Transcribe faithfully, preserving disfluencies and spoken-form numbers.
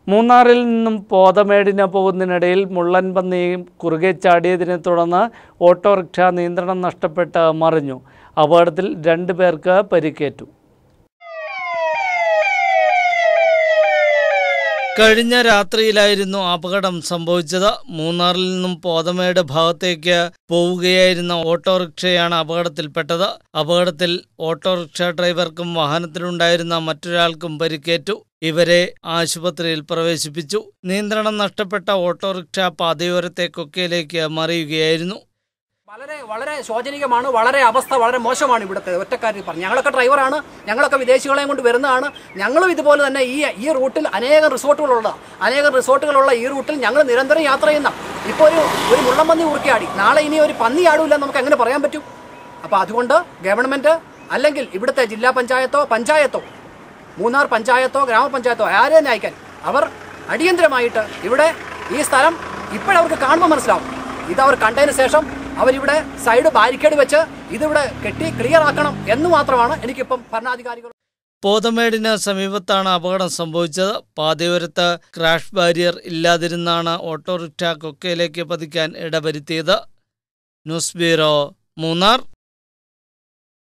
മൂന്നാറിൽ നിന്നും പോതമേടിന് പോകുന്നതിനിടയിൽ മുള്ളൻ പന്നി കുറുകെ ചാടിയതിനെ തുടർന്ന് ഓട്ടോറിക്ഷ നിയന്ത്രണം നഷ്ടപ്പെട്ട് മറിഞ്ഞു. അപകടത്തിൽ രണ്ട് പേർക്ക് പരിക്കേറ്റു. കഴിഞ്ഞ രാത്രിയിലായിരുന്നു അപകടം സംഭവിച്ചത്. മൂന്നാറിൽ നിന്നും പോതമേട് ഭാഗത്തേക്ക് പോവുകയായിരുന്ന ഓട്ടോറിക്ഷയാണ് അപകടത്തിൽപ്പെട്ടത്. അപകടത്തിൽ ഓട്ടോറിക്ഷ ഡ്രൈവർക്കും വാഹനത്തിലുണ്ടായിരുന്ന മറ്റൊരാൾക്കും പരിക്കേറ്റു. ഇവരെ ആശുപത്രിയിൽ പ്രവേശിപ്പിച്ചു. നിയന്ത്രണം നഷ്ടപ്പെട്ട ഓട്ടോറിക്ഷ പാതയോരത്തെ കൊക്കയിലേക്ക് മറിയുകയായിരുന്നു. വളരെ വളരെ ശോചനീയമാണ്. വളരെ അവസ്ഥ വളരെ മോശമാണ്. ഇവിടുത്തെ ഒറ്റക്കാരിൽ പറഞ്ഞു, ഞങ്ങളൊക്കെ ഡ്രൈവറാണ്, ഞങ്ങളൊക്കെ വിദേശികളെയും കൊണ്ട് വരുന്നതാണ്. ഞങ്ങളും ഇതുപോലെ തന്നെ ഈ ഈ റൂട്ടിൽ അനേകം റിസോർട്ടുകളുള്ള അനേകം റിസോർട്ടുകളുള്ള ഈ റൂട്ടിൽ ഞങ്ങൾ നിരന്തരം യാത്ര ചെയ്യുന്ന ഇപ്പോൾ ഒരു ഒരു മുള്ളംപന്നി ഉറുക്കിയാടി, നാളെ ഇനി ഒരു പന്നി ആടില്ല നമുക്ക് എങ്ങനെ പറയാൻ പറ്റും? അപ്പോൾ അതുകൊണ്ട് ഗവൺമെൻറ് അല്ലെങ്കിൽ ഇവിടുത്തെ ജില്ലാ പഞ്ചായത്തോ പഞ്ചായത്തോ മൂന്നാർ പഞ്ചായത്തോ ഗ്രാമപഞ്ചായത്തോ ആരെ തന്നെ അയക്കാൻ അവർ അടിയന്തരമായിട്ട് ഇവിടെ ഈ സ്ഥലം ഇപ്പോഴവർക്ക് കാണുമ്പോൾ മനസ്സിലാവും. ഇതവർ കണ്ടതിന് ശേഷം അവരിവിടെ സൈഡ് ബാരിക്കേഡ് വെച്ച് ഇതിവിടെ കെട്ടി ക്ലിയർ ആക്കണം എന്ന് മാത്രമാണ് എനിക്കിപ്പം ഭരണാധികാരികൾ. പോതമേടിന് സമീപത്താണ് അപകടം സംഭവിച്ചത്. പാതയോരത്ത് ക്രാഷ് ബാരിയർ ഇല്ലാതിരുന്നാണ് ഓട്ടോറിക്ഷ കൊക്കയിലേക്ക് പതിക്കാൻ ഇടവരുത്തിയത്. News bureau, Munnar.